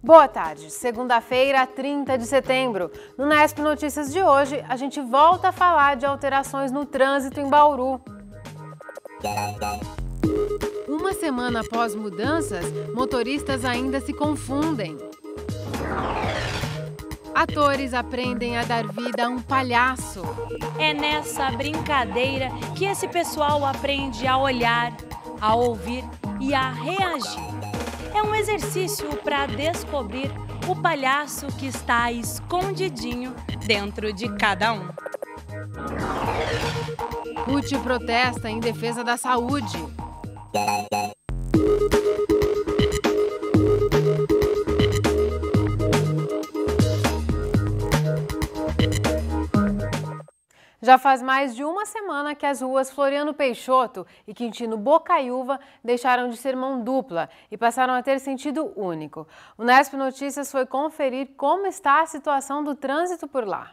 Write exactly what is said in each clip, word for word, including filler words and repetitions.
Boa tarde, segunda-feira, trinta de setembro. No Nesp Notícias de hoje, a gente volta a falar de alterações no trânsito em Bauru. Uma semana após mudanças, motoristas ainda se confundem. Atores aprendem a dar vida a um palhaço. É nessa brincadeira que esse pessoal aprende a olhar, a ouvir e a reagir. É um exercício para descobrir o palhaço que está escondidinho dentro de cada um. U T protesta em defesa da saúde. Já faz mais de uma semana que as ruas Floriano Peixoto e Quintino Bocaiúva deixaram de ser mão dupla e passaram a ter sentido único. O Nesp Notícias foi conferir como está a situação do trânsito por lá.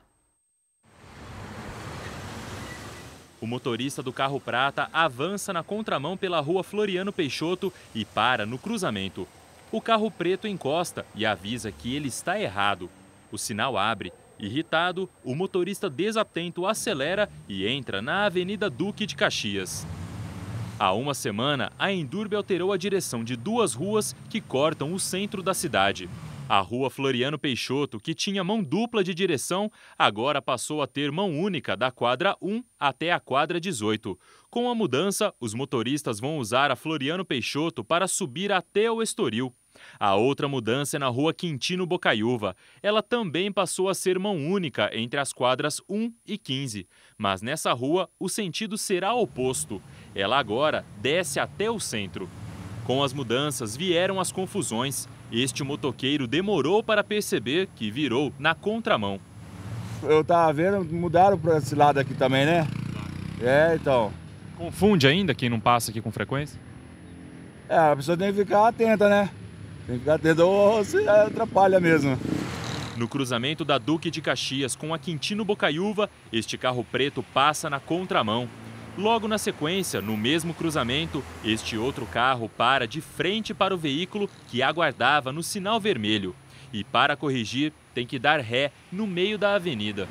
O motorista do carro prata avança na contramão pela rua Floriano Peixoto e para no cruzamento. O carro preto encosta e avisa que ele está errado. O sinal abre. Irritado, o motorista desatento acelera e entra na Avenida Duque de Caxias. Há uma semana, a Endurbe alterou a direção de duas ruas que cortam o centro da cidade. A rua Floriano Peixoto, que tinha mão dupla de direção, agora passou a ter mão única da quadra um até a quadra dezoito. Com a mudança, os motoristas vão usar a Floriano Peixoto para subir até o Estoril. A outra mudança é na rua Quintino Bocaiúva. Ela também passou a ser mão única entre as quadras um e quinze. Mas nessa rua, o sentido será oposto. Ela agora desce até o centro. Com as mudanças, vieram as confusões. Este motoqueiro demorou para perceber que virou na contramão. Eu tava vendo, mudaram para esse lado aqui também, né? É, então. Confunde ainda quem não passa aqui com frequência? É, a pessoa tem que ficar atenta, né? Tem que ficar atenta ou se atrapalha mesmo. No cruzamento da Duque de Caxias com a Quintino Bocaiúva, este carro preto passa na contramão. Logo na sequência, no mesmo cruzamento, este outro carro para de frente para o veículo que aguardava no sinal vermelho. E para corrigir, tem que dar ré no meio da avenida.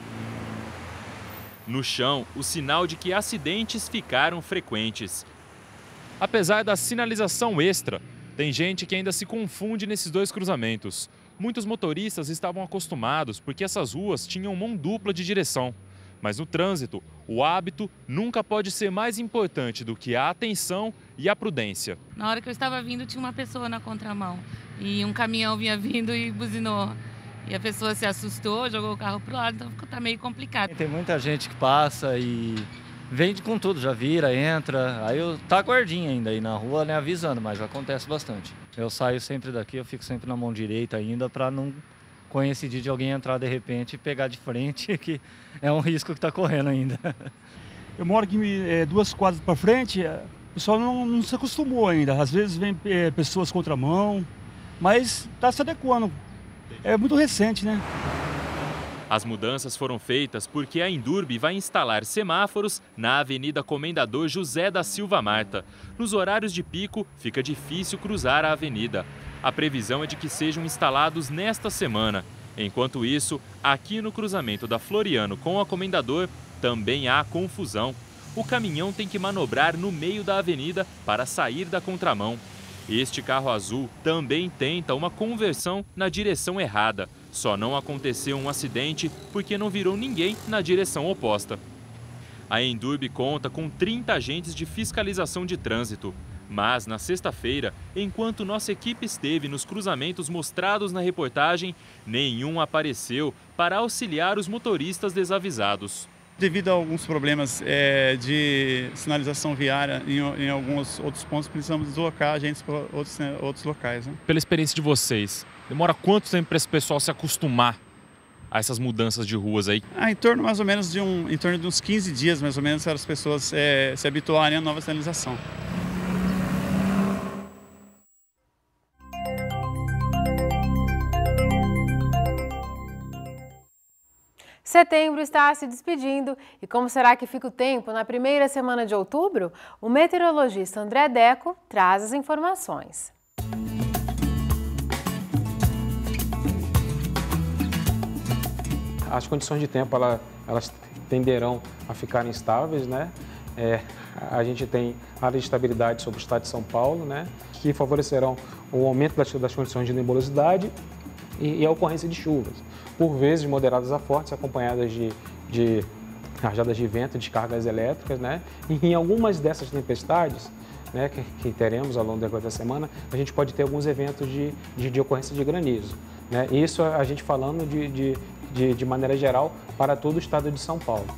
No chão, o sinal de que acidentes ficaram frequentes. Apesar da sinalização extra, tem gente que ainda se confunde nesses dois cruzamentos. Muitos motoristas estavam acostumados porque essas ruas tinham mão dupla de direção. Mas no trânsito, o hábito nunca pode ser mais importante do que a atenção e a prudência. Na hora que eu estava vindo, tinha uma pessoa na contramão. E um caminhão vinha vindo e buzinou. E a pessoa se assustou, jogou o carro para o lado, então tá meio complicado. Tem muita gente que passa e vende com tudo, já vira, entra. Aí eu tá guardinha ainda aí na rua, né, avisando, mas acontece bastante. Eu saio sempre daqui, eu fico sempre na mão direita ainda para não coincidir de alguém entrar de repente e pegar de frente, que é um risco que está correndo ainda. Eu moro aqui é, duas quadras para frente, o pessoal não, não se acostumou ainda. Às vezes vem é, pessoas contramão, mas está se adequando. É muito recente, né? As mudanças foram feitas porque a Endurbe vai instalar semáforos na Avenida Comendador José da Silva Marta. Nos horários de pico, fica difícil cruzar a avenida. A previsão é de que sejam instalados nesta semana. Enquanto isso, aqui no cruzamento da Floriano com a Comendador, também há confusão. O caminhão tem que manobrar no meio da avenida para sair da contramão. Este carro azul também tenta uma conversão na direção errada. Só não aconteceu um acidente porque não virou ninguém na direção oposta. A Endurbe conta com trinta agentes de fiscalização de trânsito. Mas, na sexta-feira, enquanto nossa equipe esteve nos cruzamentos mostrados na reportagem, nenhum apareceu para auxiliar os motoristas desavisados. Devido a alguns problemas é, de sinalização viária em, em alguns outros pontos, precisamos deslocar agentes para outros, né, outros locais. Né? Pela experiência de vocês, demora quanto tempo para esse pessoal se acostumar a essas mudanças de ruas aí? Ah, em torno mais ou menos de um, em torno de uns quinze dias, mais ou menos, para as pessoas é, se habituarem à nova sinalização. Setembro está se despedindo e como será que fica o tempo na primeira semana de outubro? O meteorologista André Deco traz as informações. as condições de tempo ela, elas tenderão a ficar instáveis, né? É, a gente tem área de estabilidade sobre o estado de São Paulo, né? Que favorecerão o aumento das, das condições de nebulosidade e, e a ocorrência de chuvas, por vezes moderadas a fortes, acompanhadas de, de rajadas de vento, descargas elétricas, né? E em algumas dessas tempestades, né, que, que teremos ao longo da semana, a gente pode ter alguns eventos de, de, de ocorrência de granizo, né? Isso a gente falando de, de, de, de maneira geral para todo o estado de São Paulo.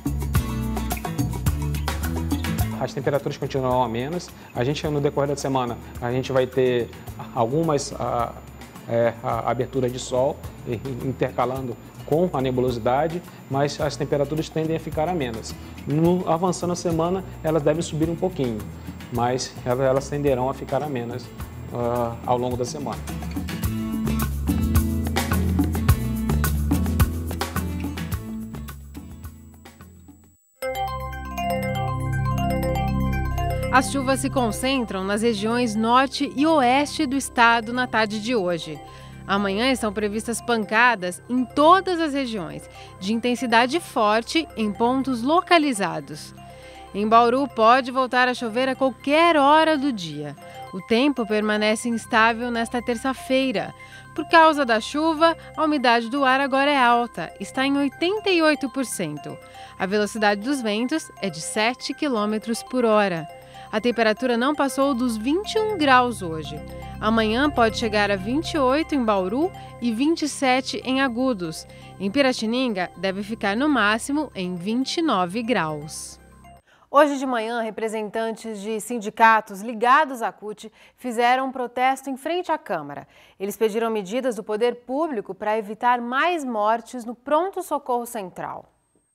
As temperaturas continuarão amenas. A gente, no decorrer da semana, a gente vai ter algumas a, é, a aberturas de sol, intercalando com a nebulosidade, mas as temperaturas tendem a ficar amenas. No, avançando a semana, elas devem subir um pouquinho, mas elas, elas tenderão a ficar amenas uh, ao longo da semana. As chuvas se concentram nas regiões norte e oeste do estado na tarde de hoje. Amanhã estão previstas pancadas em todas as regiões, de intensidade forte em pontos localizados. Em Bauru pode voltar a chover a qualquer hora do dia. O tempo permanece instável nesta terça-feira. Por causa da chuva, a umidade do ar agora é alta, está em oitenta e oito por cento. A velocidade dos ventos é de sete quilômetros por hora. A temperatura não passou dos vinte e um graus hoje. Amanhã pode chegar a vinte e oito em Bauru e vinte e sete em Agudos. Em Piratininga, deve ficar no máximo em vinte e nove graus. Hoje de manhã, representantes de sindicatos ligados à C U T fizeram um protesto em frente à Câmara. Eles pediram medidas do poder público para evitar mais mortes no pronto-socorro central.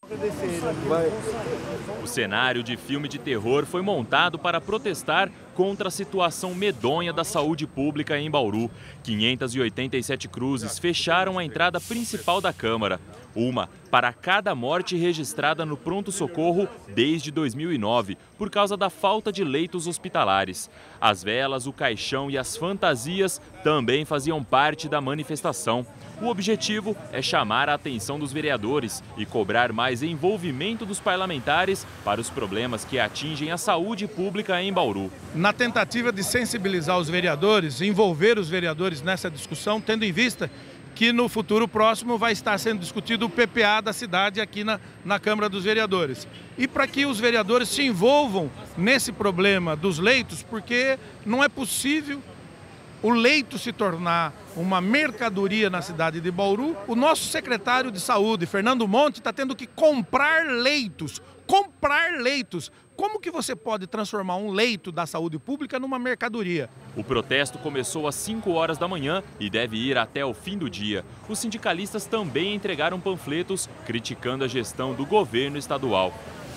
O cenário de filme de terror foi montado para protestar contra a situação medonha da saúde pública em Bauru. quinhentas e oitenta e sete cruzes fecharam a entrada principal da Câmara. Uma para cada morte registrada no pronto-socorro desde dois mil e nove, por causa da falta de leitos hospitalares. As velas, o caixão e as fantasias também faziam parte da manifestação. O objetivo é chamar a atenção dos vereadores e cobrar mais envolvimento dos parlamentares para os problemas que atingem a saúde pública em Bauru. Na tentativa de sensibilizar os vereadores, envolver os vereadores nessa discussão, tendo em vista que no futuro próximo vai estar sendo discutido o P P A da cidade aqui na, na Câmara dos Vereadores. E para que os vereadores se envolvam nesse problema dos leitos, porque não é possível o leito se tornar uma mercadoria na cidade de Bauru. O nosso secretário de saúde, Fernando Monte, está tendo que comprar leitos, comprar leitos. Como que você pode transformar um leito da saúde pública numa mercadoria? O protesto começou às cinco horas da manhã e deve ir até o fim do dia. Os sindicalistas também entregaram panfletos criticando a gestão do governo estadual.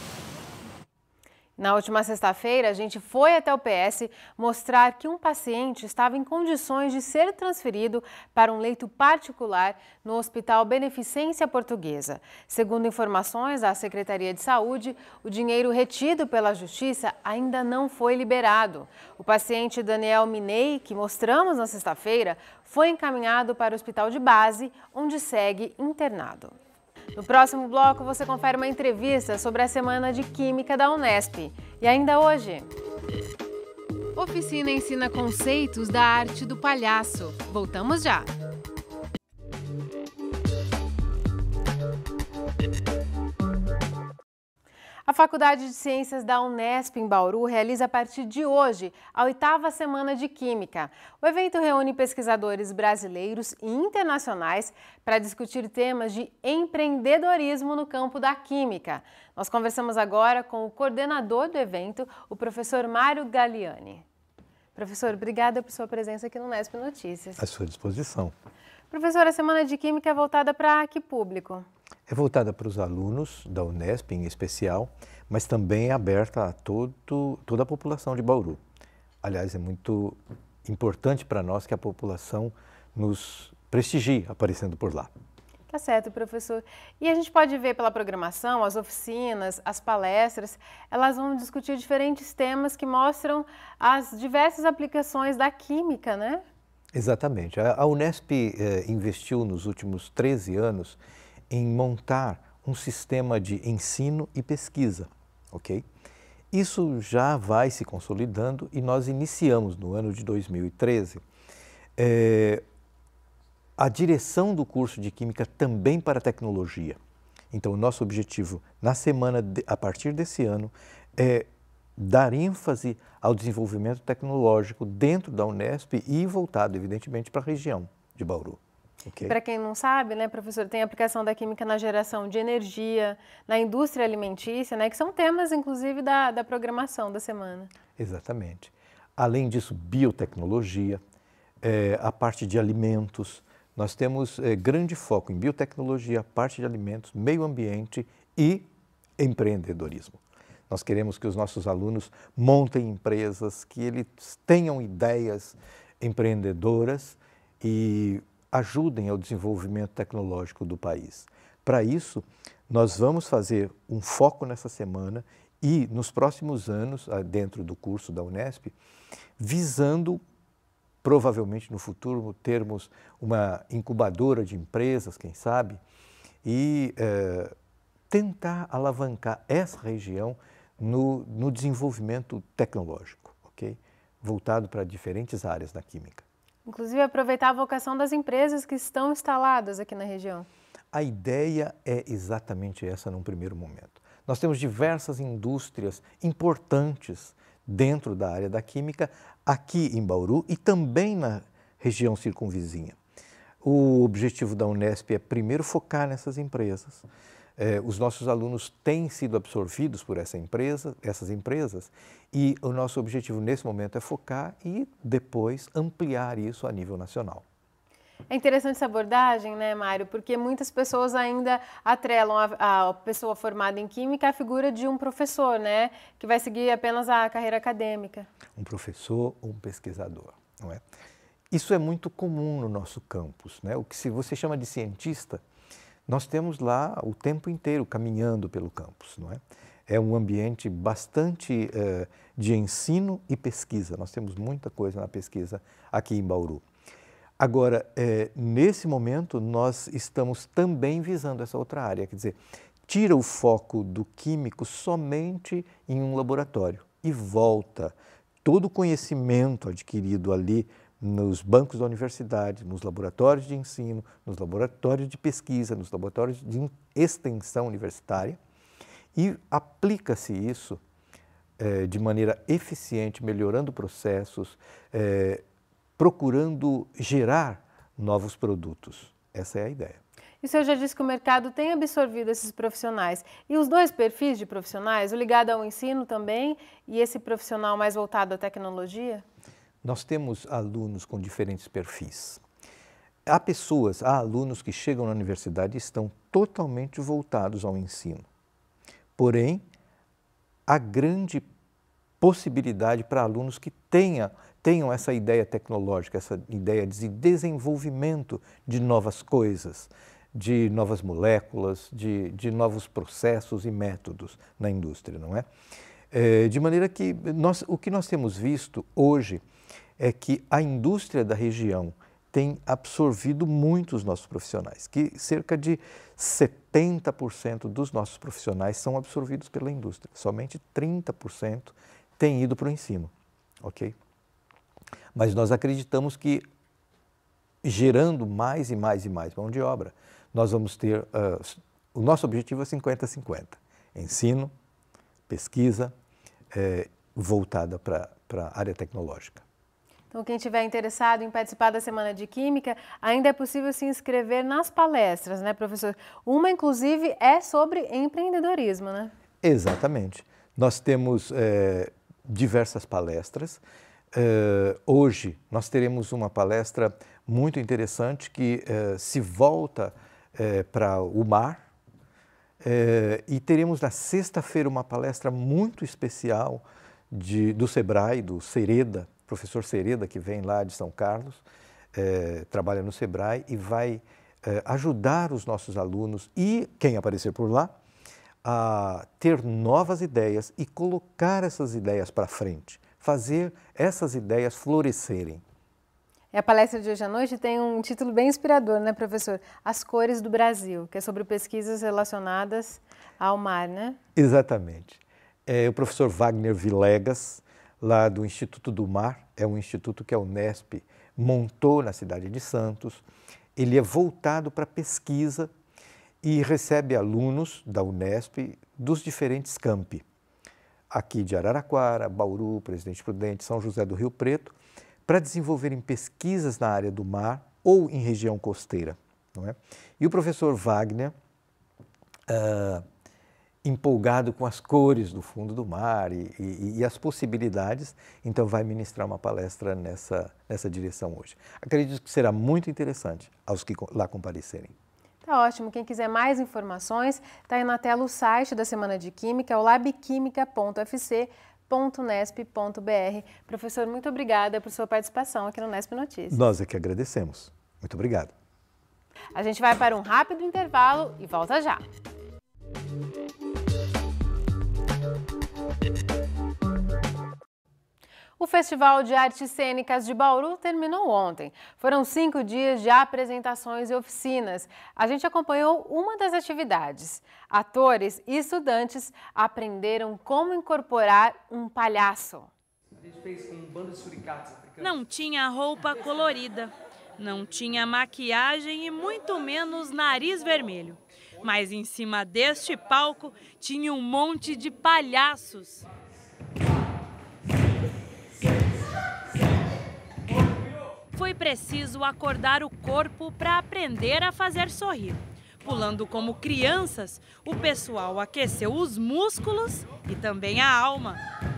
Na última sexta-feira, a gente foi até o P S mostrar que um paciente estava em condições de ser transferido para um leito particular no Hospital Beneficência Portuguesa. Segundo informações da Secretaria de Saúde, o dinheiro retido pela Justiça ainda não foi liberado. O paciente Daniel Minei, que mostramos na sexta-feira, foi encaminhado para o Hospital de Base, onde segue internado. No próximo bloco, você confere uma entrevista sobre a Semana de Química da Unesp. E ainda hoje, oficina ensina conceitos da arte do palhaço. Voltamos já! A Faculdade de Ciências da Unesp em Bauru realiza a partir de hoje a oitava Semana de Química. O evento reúne pesquisadores brasileiros e internacionais para discutir temas de empreendedorismo no campo da química. Nós conversamos agora com o coordenador do evento, o professor Mário Galiani. Professor, obrigada por sua presença aqui no Unesp Notícias. À sua disposição. Professor, a Semana de Química é voltada para que público? É voltada para os alunos da Unesp em especial, mas também é aberta a todo, toda a população de Bauru. Aliás, é muito importante para nós que a população nos prestigie aparecendo por lá. Tá certo, professor. E a gente pode ver pela programação, as oficinas, as palestras, elas vão discutir diferentes temas que mostram as diversas aplicações da química, né? Exatamente. A Unesp eh, investiu nos últimos treze anos em montar um sistema de ensino e pesquisa, ok? Isso já vai se consolidando e nós iniciamos no ano de dois mil e treze é, a direção do curso de Química também para a tecnologia. Então, o nosso objetivo na semana, de, a partir desse ano, é dar ênfase ao desenvolvimento tecnológico dentro da Unesp e voltado, evidentemente, para a região de Bauru. Okay? Para quem não sabe, né, professor, tem a aplicação da química na geração de energia, na indústria alimentícia, né, que são temas, inclusive, da, da programação da semana. Exatamente. Além disso, biotecnologia, é, a parte de alimentos. Nós temos é, grande foco em biotecnologia, parte de alimentos, meio ambiente e empreendedorismo. Nós queremos que os nossos alunos montem empresas, que eles tenham ideias empreendedoras e ajudem ao desenvolvimento tecnológico do país. Para isso, nós vamos fazer um foco nessa semana e nos próximos anos, dentro do curso da Unesp, visando, provavelmente no futuro, termos uma incubadora de empresas, quem sabe, e eh, tentar alavancar essa região no, no desenvolvimento tecnológico, ok? Voltado para diferentes áreas da química. Inclusive, aproveitar a vocação das empresas que estão instaladas aqui na região. A ideia é exatamente essa num primeiro momento. Nós temos diversas indústrias importantes dentro da área da química, aqui em Bauru e também na região circunvizinha. O objetivo da Unesp é primeiro focar nessas empresas. Eh, os nossos alunos têm sido absorvidos por essa empresa, essas empresas e o nosso objetivo nesse momento é focar e depois ampliar isso a nível nacional. É interessante essa abordagem, né, Mário? Porque muitas pessoas ainda atrelam a, a pessoa formada em Química à figura de um professor, né? Que vai seguir apenas a carreira acadêmica. Um professor ou um pesquisador, não é? Isso é muito comum no nosso campus, né? O que se você chama de cientista, nós temos lá o tempo inteiro caminhando pelo campus, não é? É um ambiente bastante eh, de ensino e pesquisa. Nós temos muita coisa na pesquisa aqui em Bauru. Agora, eh, nesse momento, nós estamos também visando essa outra área, quer dizer, tira o foco do químico somente em um laboratório e volta todo o conhecimento adquirido ali nos bancos da universidade, nos laboratórios de ensino, nos laboratórios de pesquisa, nos laboratórios de extensão universitária e aplica-se isso eh, de maneira eficiente, melhorando processos, eh, procurando gerar novos produtos. Essa é a ideia. E o senhor já disse que o mercado tem absorvido esses profissionais. E os dois perfis de profissionais, o ligado ao ensino também e esse profissional mais voltado à tecnologia? Nós temos alunos com diferentes perfis. Há pessoas, há alunos que chegam na universidade e estão totalmente voltados ao ensino. Porém, há grande possibilidade para alunos que tenha, tenham essa ideia tecnológica, essa ideia de desenvolvimento de novas coisas, de novas moléculas, de, de novos processos e métodos na indústria, não é? É, de maneira que nós, o que nós temos visto hoje é que a indústria da região tem absorvido muito os nossos profissionais, que cerca de setenta por cento dos nossos profissionais são absorvidos pela indústria, somente trinta por cento têm ido para o ensino, ok? Mas nós acreditamos que gerando mais e mais e mais mão de obra, nós vamos ter, uh, o nosso objetivo é cinquenta a cinquenta, ensino, pesquisa, eh, voltada para a área tecnológica. Então, quem estiver interessado em participar da Semana de Química, ainda é possível se inscrever nas palestras, né, professor? Uma, inclusive, é sobre empreendedorismo, né? Exatamente. Nós temos eh, diversas palestras. Eh, hoje, nós teremos uma palestra muito interessante que eh, se volta eh, para o mar. Eh, e teremos na sexta-feira uma palestra muito especial de, do Sebrae, do Sereda, professor Sereda, que vem lá de São Carlos, eh, trabalha no Sebrae e vai eh, ajudar os nossos alunos e quem aparecer por lá a ter novas ideias e colocar essas ideias para frente, fazer essas ideias florescerem. E a palestra de hoje à noite tem um título bem inspirador, né, professor? As Cores do Brasil, que é sobre pesquisas relacionadas ao mar, né? Exatamente. É, o professor Wagner Vilegas, lá do Instituto do Mar, é um instituto que a Unesp montou na cidade de Santos. Ele é voltado para pesquisa e recebe alunos da Unesp dos diferentes campi, aqui de Araraquara, Bauru, Presidente Prudente, São José do Rio Preto, para desenvolverem pesquisas na área do mar ou em região costeira. Não é? E o professor Wagner, uh, empolgado com as cores do fundo do mar e, e, e as possibilidades, então vai ministrar uma palestra nessa, nessa direção hoje. Acredito que será muito interessante aos que lá comparecerem. Tá ótimo. Quem quiser mais informações, está aí na tela o site da Semana de Química, é o labquimica ponto f c ponto nesp ponto b r. Professor, muito obrigada por sua participação aqui no Nesp Notícias. Nós é que agradecemos. Muito obrigado. A gente vai para um rápido intervalo e volta já. O Festival de Artes Cênicas de Bauru terminou ontem. Foram cinco dias de apresentações e oficinas. A gente acompanhou uma das atividades. Atores e estudantes aprenderam como incorporar um palhaço. A gente fez com um bando de suricatos africanos. Não tinha roupa colorida, não tinha maquiagem e muito menos nariz vermelho. Mas em cima deste palco tinha um monte de palhaços. Foi preciso acordar o corpo para aprender a fazer sorrir. Pulando como crianças, o pessoal aqueceu os músculos e também a alma.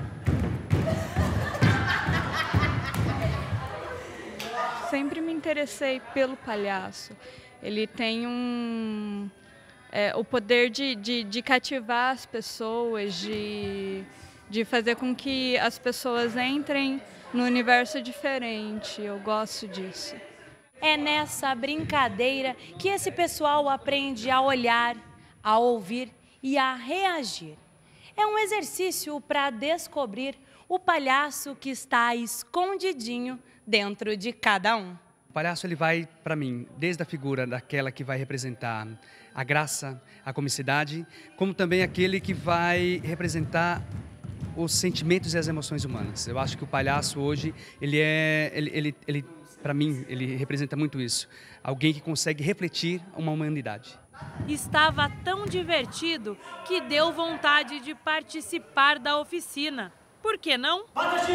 Sempre me interessei pelo palhaço. Ele tem um, é, o poder de, de, de cativar as pessoas, de, de fazer com que as pessoas entrem no universo diferente. Eu gosto disso. É nessa brincadeira que esse pessoal aprende a olhar, a ouvir e a reagir. É um exercício para descobrir o palhaço que está escondidinho dentro de cada um. O palhaço ele vai, para mim, desde a figura daquela que vai representar a graça, a comicidade, como também aquele que vai representar os sentimentos e as emoções humanas. Eu acho que o palhaço hoje, ele é, ele, ele, ele para mim, ele representa muito isso. Alguém que consegue refletir uma humanidade. Estava tão divertido que deu vontade de participar da oficina. Por que não?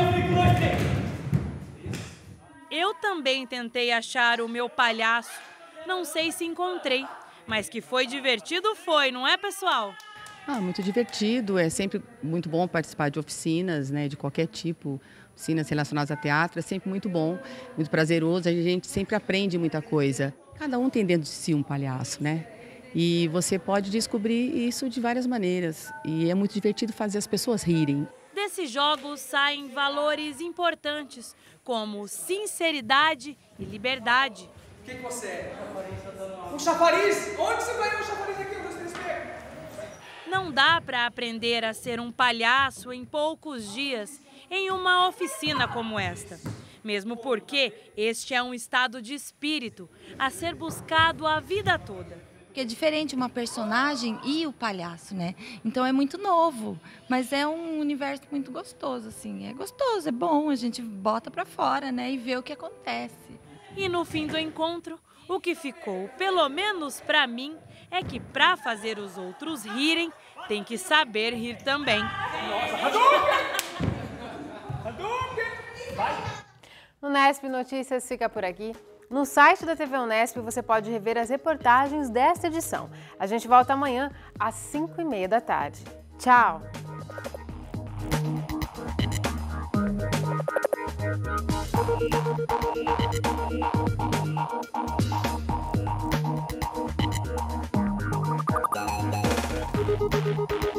Eu também tentei achar o meu palhaço. Não sei se encontrei, mas que foi divertido foi, não é, pessoal? Ah, muito divertido, é sempre muito bom participar de oficinas, né, de qualquer tipo, oficinas relacionadas a teatro, é sempre muito bom, muito prazeroso, a gente sempre aprende muita coisa. Cada um tem dentro de si um palhaço, né? E você pode descobrir isso de várias maneiras, e é muito divertido fazer as pessoas rirem. Desses jogos saem valores importantes, como sinceridade e liberdade. O que, que você é? Um chafariz? Onde você ganhou um chafariz aqui? Não dá para aprender a ser um palhaço em poucos dias, em uma oficina como esta. Mesmo porque este é um estado de espírito a ser buscado a vida toda. Porque é diferente uma personagem e o palhaço, né? Então é muito novo, mas é um universo muito gostoso, assim. É gostoso, é bom, a gente bota para fora, né? E vê o que acontece. E no fim do encontro, o que ficou, pelo menos para mim, é que para fazer os outros rirem, tem que saber rir também. O Nesp Notícias fica por aqui. No site da T V Unesp você pode rever as reportagens desta edição. A gente volta amanhã às cinco e meia da tarde. Tchau! Thank you.